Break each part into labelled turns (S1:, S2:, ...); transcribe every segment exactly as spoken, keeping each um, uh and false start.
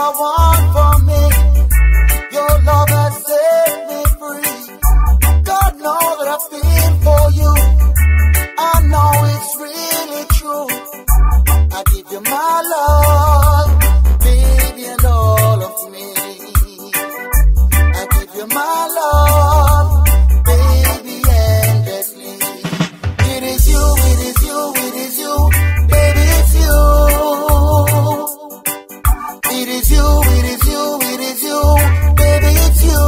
S1: the one for me. Your love has set me free. God knows that I feel for you. I know it's really true. I give you my love, baby, and all of me. I give you my love, baby, endlessly. It is you, it is you, it is you, baby, it's you. It is you, it is you, it is you, baby, it's you.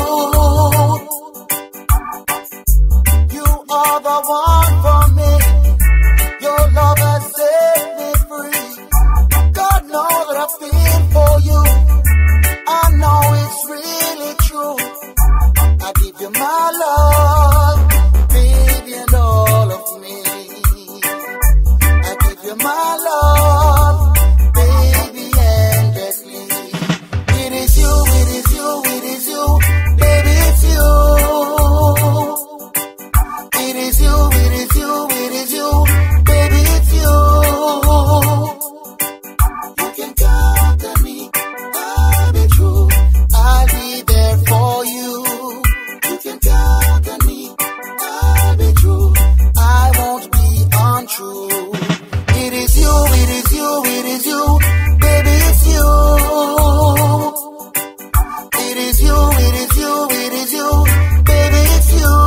S1: You are the one for me. Your love has set me free. God knows that I feel for you. I know it's really true. I give you my love, baby, and all of me. I give you my love, baby, endlessly. It is you, it is you, it is you, baby, it's you. It is you, it is you, it is you, baby, it's you. You can count on me, I'll be true. I'll be there for you. You can count on me, I'll be true. I won't be untrue. It is you, it is you, it is you, baby, it's you. It is you, it is you, it is you, baby, it's you.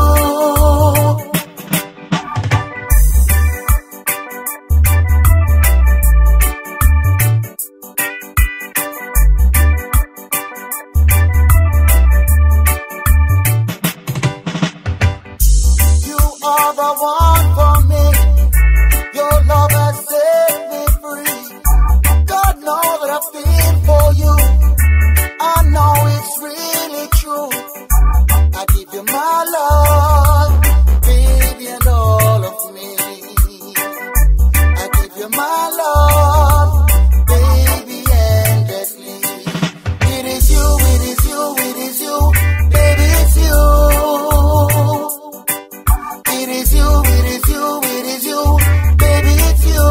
S1: You are the one for me. Your love has set me free. God knows that I feel for you. I know it's really true. I give you my love, baby, and all of me. I give you my love, baby, endlessly. It is you, it is you, it is you, baby, it's you. It is you, it is you, it is you, baby, it's you.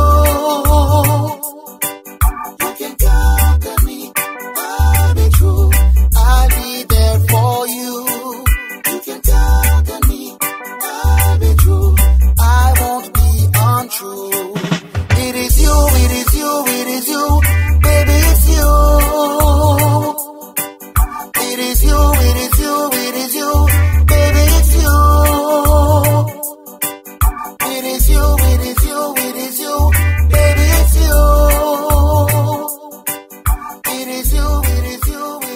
S1: You can count on me, I'll be true. I'll be there for you. You can count on me, I'll be true. I won't be untrue. It is you, it is you, it is you, baby, it's you. It is you, it is you, it is you, baby, it's you. It is you, it is you, it is you, baby, it's you. It is you, it is you.